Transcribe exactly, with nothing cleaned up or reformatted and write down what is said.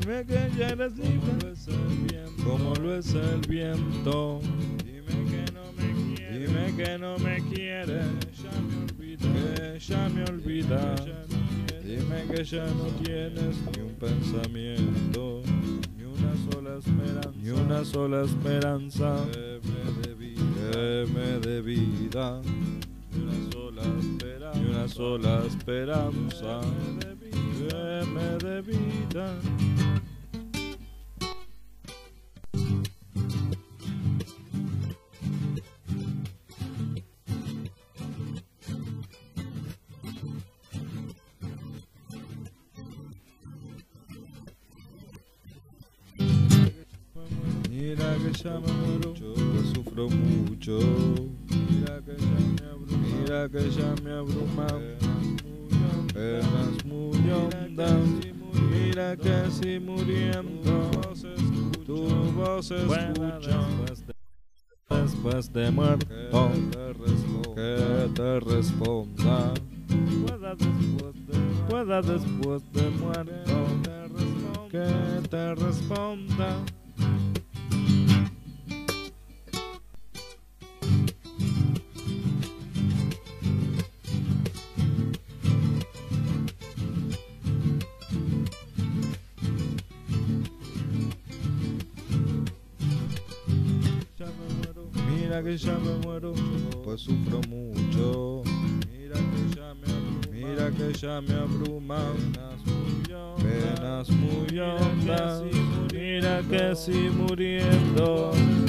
Dime que ya eres libre, como lo es el viento. Dime que no me quieres, dime que no me quieres, que ya me olvidas. Dime que ya no tienes ni un pensamiento, ni una sola esperanza, ni una sola esperanza que me dé vida, que me dé vida. Ni una sola esperanza, ni una sola esperanza que me dé vida. Mira que ya me muero, que sufro mucho. Mira que ya me abruma, mira que ya me abruman penas muy hondas. Mira que si muriendo tu voz escucho después de muerto, que te responda, pueda después de muerto, que te responda. Mira que ya me muero, pues sufro mucho. Mira que ya me abruma, mira que ya me abruman penas muy hondas. Mira que si muriendo